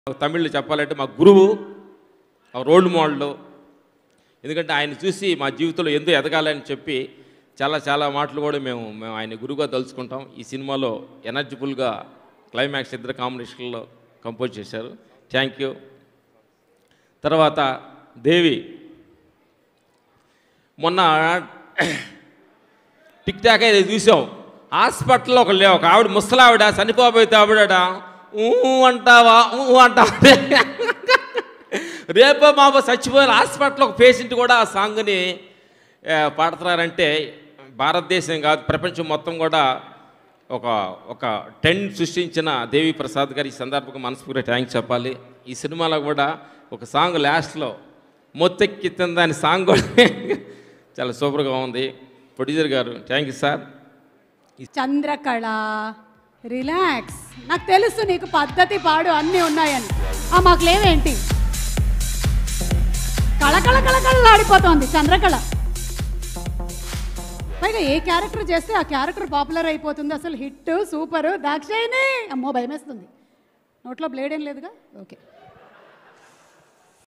తమిళ్లో చెప్పాలంటే మా గురువు, రోల్ మోడల్. ఎందుకంటే ఆయన చూసి మా జీవితంలో ఎందుకు ఎదగాలని చెప్పి చాలా మాటలు కూడా మేము ఆయన గురువుగా తలుచుకుంటాం. ఈ సినిమాలో ఎనర్జిఫుల్గా క్లైమాక్స్ ఇద్దరు కాంబినేషన్లో కంపోజ్ చేశారు. Thank you. తర్వాత దేవి, మొన్న టిక్ టాక్ అయితే చూసాం. హాస్పిటల్లో ఒక ఆవిడ, ముసలావిడ చనిపోబోతే ఆవిడ అంటావా రేపో మాపో చచ్చిపోయిన హాస్పిటల్లో ఒక పేషెంట్ కూడా ఆ సాంగ్ని పాడుతున్నారంటే భారతదేశం కాదు ప్రపంచం మొత్తం కూడా ఒక ట్రెండ్ సృష్టించిన దేవి ప్రసాద్ గారి ఈ సందర్భంగా మనస్ఫూర్తిగా థ్యాంక్స్ చెప్పాలి. ఈ సినిమాలో కూడా ఒక సాంగ్ లాస్ట్లో మొత్తెక్కిందని దాని సాంగ్ కూడా చాలా సూపర్గా ఉంది. ప్రొడ్యూసర్ గారు thank you sir. Chandrakala, relax. నాకు తెలుసు నీకు పద్ధతి పాడు అన్నీ ఉన్నాయని. మాకు లేవేంటి? కళకళలాడిపోతుంది చంద్రకళ. పైగా ఏ క్యారెక్టర్ చేస్తే ఆ క్యారెక్టర్ పాపులర్ అయిపోతుంది. అసలు హిట్ సూపరు. దాక్షాయిని అమ్మో భయమేస్తుంది. నోట్లో బ్లేడ్ ఏం లేదుగా. ఓకే.